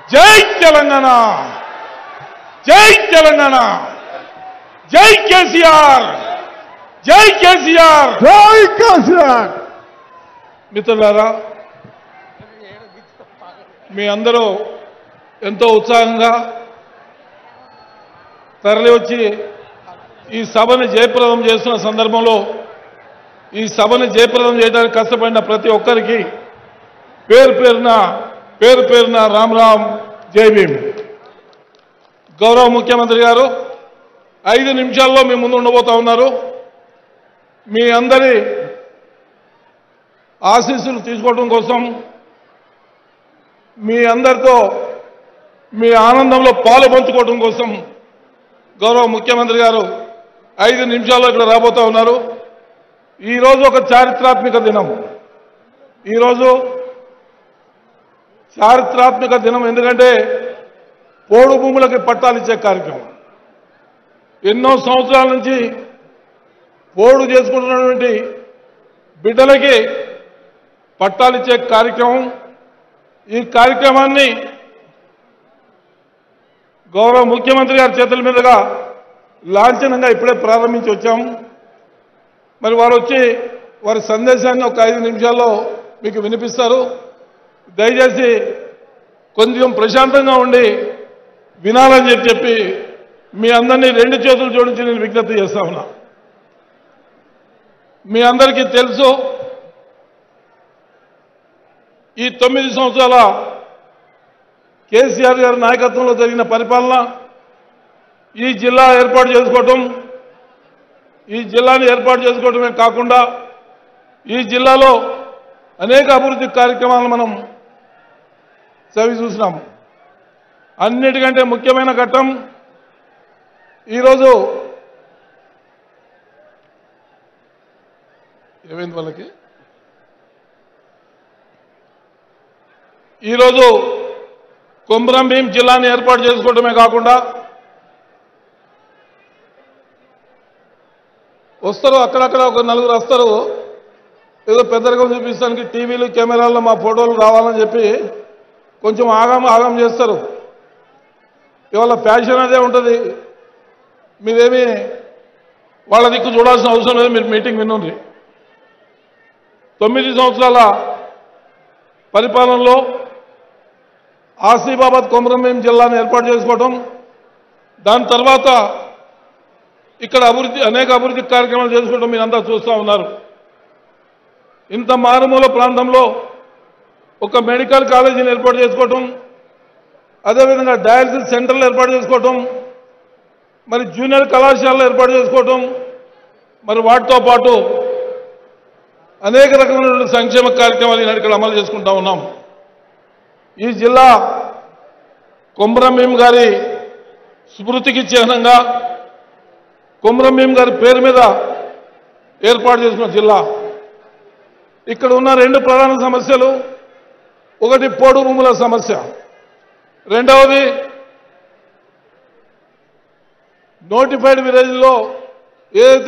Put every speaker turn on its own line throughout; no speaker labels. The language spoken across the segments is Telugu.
జై తెలంగాణ, జై తెలంగాణ, జై కేసీఆర్, జై కేసీఆర్,
జై కేసీఆర్.
మిత్రులారా, మీ అందరూ ఎంతో ఉత్సాహంగా తరలి వచ్చి ఈ సభను జయప్రదం చేస్తున్న సందర్భంలో ఈ సభను జయప్రదం చేయడానికి కష్టపడిన ప్రతి ఒక్కరికి పేరు పేరున రామ్ రామ్, జై భీమ్. గౌరవ ముఖ్యమంత్రి గారు 5 నిమిషాల్లో మీ ముందు ఉండబోతా ఉన్నారు. మీ అందరి ఆశీస్సులు తీసుకోవడం కోసం, మీ అందరితో మీ ఆనందంలో పాలు పంచుకోవడం కోసం గౌరవ ముఖ్యమంత్రి గారు 5 నిమిషాల్లో ఇక్కడ రాబోతా ఉన్నారు. ఈరోజు ఒక చారిత్రాత్మక దినం. ఈరోజు చారిత్రాత్మక దినం ఎందుకంటే పోడు భూములకి పట్టాలు ఇచ్చే కార్యక్రమం. ఎన్నో సంవత్సరాల నుంచి పోడు చేసుకుంటున్నటువంటి బిడ్డలకి పట్టాలు ఇచ్చే కార్యక్రమం. ఈ కార్యక్రమాన్ని గౌరవ ముఖ్యమంత్రి గారి చేతుల మీదుగా లాంఛనంగా ఇప్పుడే ప్రారంభించి వచ్చాము. మరి వారు వచ్చి వారి సందేశాన్ని ఒక 5 నిమిషాల్లో మీకు వినిపిస్తారు. దయచేసి కొంచెం ప్రశాంతంగా ఉండి వినాలని చెప్పి మీ అందరినీ 2 చేతులు జోడించి నేను విజ్ఞప్తి చేస్తా ఉన్నా. మీ అందరికీ తెలుసు, ఈ 9 సంవత్సరాల కేసీఆర్ గారి నాయకత్వంలో జరిగిన పరిపాలన, ఈ జిల్లా ఏర్పాటు చేసుకోవటం, ఈ జిల్లాని ఏర్పాటు చేసుకోవటమే కాకుండా ఈ జిల్లాలో అనేక అభివృద్ధి కార్యక్రమాలను మనం చవి చూసినాము. అన్నిటికంటే ముఖ్యమైన ఘట్టం ఈరోజు ఏమైంది వాళ్ళకి, ఈరోజు కొమ్రం భీం జిల్లాని ఏర్పాటు చేసుకోవడమే కాకుండా వస్తారు, అక్కడక్కడ ఒక 4 వస్తారు, ఏదో పెద్దరికం చూపిస్తానికి టీవీలు కెమెరాల్లో మా ఫోటోలు రావాలని చెప్పి కొంచెం ఆగం చేస్తారు. ఇవాళ ఫ్యాషన్ అదే ఉంటుంది. మీరేమి వాళ్ళ దిక్కు చూడాల్సిన అవసరం లేదు. మీరు మీటింగ్ వినండి. 9 సంవత్సరాల పరిపాలనలో ఆసిఫాబాద్ కొమరం భీం జిల్లాను ఏర్పాటు చేసుకోవడం, దాని తర్వాత ఇక్కడ అనేక అభివృద్ధి కార్యక్రమాలు చేసుకోవడం మీరంతా చూస్తూ ఉన్నారు. ఇంత మారుమూల ప్రాంతంలో ఒక మెడికల్ కాలేజీని ఏర్పాటు చేసుకోవటం, అదేవిధంగా డయాలసిస్ సెంటర్లు ఏర్పాటు చేసుకోవటం, మరి జూనియర్ కళాశాలలు ఏర్పాటు చేసుకోవటం, మరి వాటితో పాటు అనేక రకమైన సంక్షేమ కార్యక్రమాలు ఈనాడు ఇక్కడ అమలు చేసుకుంటా ఉన్నాం. ఈ జిల్లా కొమరం భీం గారి స్మృతికి చిహ్నంగా కొమరం భీం గారి పేరు మీద ఏర్పాటు చేసుకున్న జిల్లా. ఇక్కడ ఉన్న 2 ప్రధాన సమస్యలు, ఒకటి పోడు భూముల సమస్య, రెండవది నోటిఫైడ్ విలేజ్లో ఏదైతే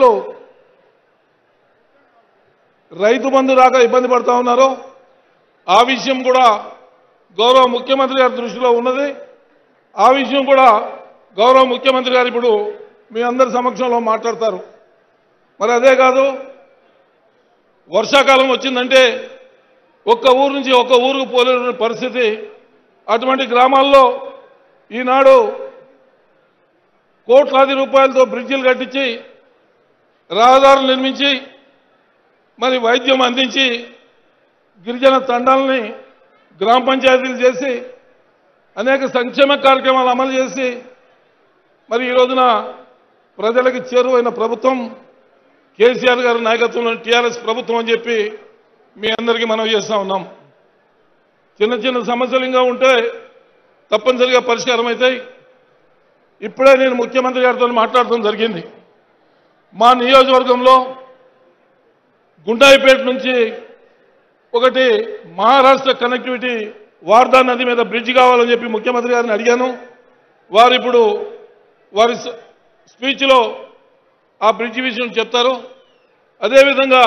రైతు బంధు రాక ఇబ్బంది పడతా ఉన్నారో ఆ విషయం కూడా గౌరవ ముఖ్యమంత్రి గారి దృష్టిలో ఉన్నది. ఆ విషయం కూడా గౌరవ ముఖ్యమంత్రి గారు ఇప్పుడు మీ అందరి సమక్షంలో మాట్లాడతారు. మరి అదే కాదు, వర్షాకాలం వచ్చిందంటే ఒక్క ఊరు నుంచి ఒక్క ఊరుకు పోలేని పరిస్థితి. అటువంటి గ్రామాల్లో ఈనాడు కోట్లాది రూపాయలతో బ్రిడ్జిలు కట్టించి, రహదారులు నిర్మించి, మరి వైద్యం అందించి, గిరిజన తండాలని గ్రామ పంచాయతీలు చేసి, అనేక సంక్షేమ కార్యక్రమాలు అమలు చేసి, మరి ఈ రోజున ప్రజలకు చేరువైన ప్రభుత్వం కేసీఆర్ గారి నాయకత్వంలోని టీఆర్ఎస్ ప్రభుత్వం అని చెప్పి మీ అందరికీ మనవి చేస్తా ఉన్నాం. చిన్న సమస్యలు ఇంకా ఉంటే తప్పనిసరిగా పరిష్కారం అవుతాయి. ఇప్పుడే నేను ముఖ్యమంత్రి గారితో మాట్లాడటం జరిగింది. మా నియోజకవర్గంలో గుండాయిపేట నుంచి ఒకటి మహారాష్ట్ర కనెక్టివిటీ వార్దా నది మీద బ్రిడ్జ్ కావాలని చెప్పి ముఖ్యమంత్రి గారిని అడిగాను. వారు ఇప్పుడు వారి స్పీచ్లో ఆ బ్రిడ్జ్ విషయం చెప్తారు. అదేవిధంగా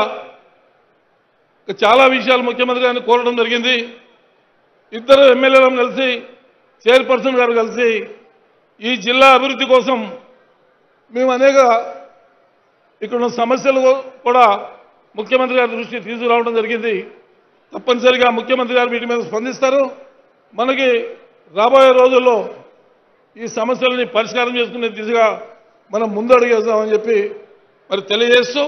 చాలా విషయాలు ముఖ్యమంత్రి గారిని కోరడం జరిగింది. ఇద్దరు ఎమ్మెల్యేలను కలిసి చైర్పర్సన్ గారు కలిసి ఈ జిల్లా అభివృద్ధి కోసం మేము అనేక ఇక్కడ ఉన్న సమస్యలు కూడా ముఖ్యమంత్రి గారి దృష్టికి తీసుకురావడం జరిగింది. తప్పనిసరిగా ముఖ్యమంత్రి గారు వీటి మీద స్పందిస్తారు. మనకి రాబోయే రోజుల్లో ఈ సమస్యలని పరిష్కారం చేసుకునే దిశగా మనం ముందడుగేస్తామని చెప్పి మరి తెలియజేస్తూ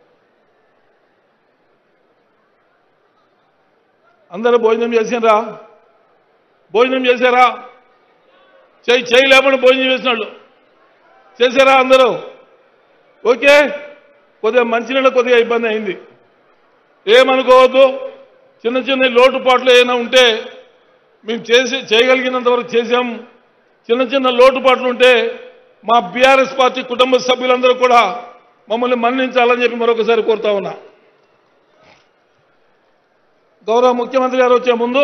అందరూ భోజనం చేసినరా? భోజనం చేశారా? చేయి లేకుండా భోజనం చేసిన వాళ్ళు చేశారా అందరూ? ఓకే. కొద్దిగా మంచినీళ్ళ కొద్దిగా ఇబ్బంది అయింది, ఏమనుకోవద్దు. చిన్న చిన్న లోటుపాట్లు ఏమైనా ఉంటే మేము చేయగలిగినంత వరకు చేశాం. చిన్న చిన్న లోటుపాట్లు ఉంటే మా బీఆర్ఎస్ పార్టీ కుటుంబ సభ్యులందరూ కూడా మమ్మల్ని మన్నించాలని చెప్పి మరొకసారి కోరుతా ఉన్నా. గౌరవ ముఖ్యమంత్రి గారు వచ్చే ముందు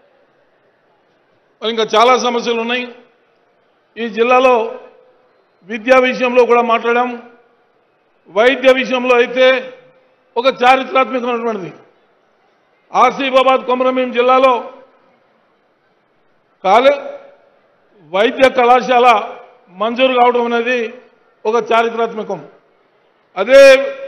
ఇంకా చాలా సమస్యలు ఉన్నాయి. ఈ జిల్లాలో విద్యా విషయంలో కూడా మాట్లాడాం. వైద్య విషయంలో అయితే ఒక చారిత్రాత్మకమైనటువంటిది ఆసిఫాబాద్ కొమరంభీం జిల్లాలో వైద్య కళాశాల మంజూరు కావడం అనేది ఒక చారిత్రాత్మకం. అదే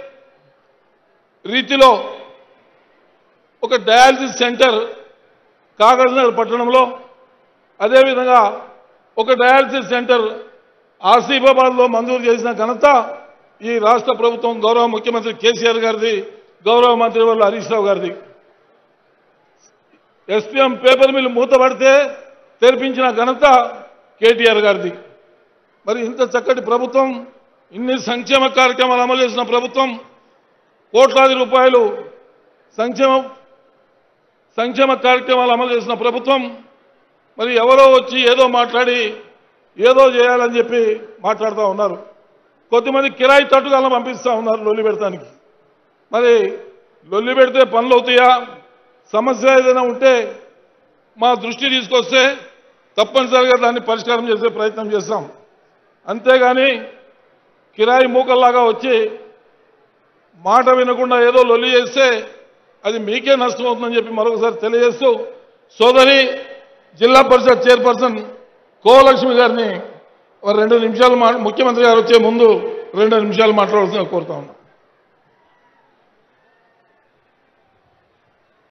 రీతిలో ఒక డయాలసిస్ సెంటర్ కాగజ్నగర్ పట్టణంలో, అదేవిధంగా ఒక డయాలసిస్ సెంటర్ ఆసిఫాబాద్లో మంజూరు చేసిన ఘనత ఈ రాష్ట్ర ప్రభుత్వం గౌరవ ముఖ్యమంత్రి కేసీఆర్ గారిది, గౌరవ మంత్రి వర్యులు హరీష్ రావు గారిది. ఎస్పీఎం పేపర్ మిల్ మూతపడితే తెరిపించిన ఘనత కేటీఆర్ గారిది. మరి ఇంత చక్కటి ప్రభుత్వం, ఇన్ని సంక్షేమ కార్యక్రమాలు అమలు చేసిన ప్రభుత్వం, కోట్లాది రూపాయలు సంక్షేమ కార్యక్రమాలు అమలు చేసిన ప్రభుత్వం, మరి ఎవరో వచ్చి ఏదో మాట్లాడి ఏదో చేయాలని చెప్పి మాట్లాడుతూ ఉన్నారు. కొద్దిమంది కిరాయి తట్టుగాలను పంపిస్తూ ఉన్నారు లొల్లి పెడతానికి. మరి లొల్లి పెడితే పనులు అవుతాయా? సమస్య ఏదైనా ఉంటే మా దృష్టి తీసుకొస్తే తప్పనిసరిగా దాన్ని పరిష్కారం చేసే ప్రయత్నం చేస్తాం. అంతేగాని కిరాయి మూకల్లాగా వచ్చి మాట వినకుండా ఏదో లొల్లి చేస్తే అది మీకే నష్టం అవుతుందని చెప్పి మరొకసారి తెలియజేస్తూ సోదరి జిల్లా పరిషత్ చైర్పర్సన్ కోలక్ష్మి గారిని 2 నిమిషాలు ముఖ్యమంత్రి గారు వచ్చే ముందు 2 నిమిషాలు మాట్లాడాల్సిందిగా కోరుతా ఉన్నాం.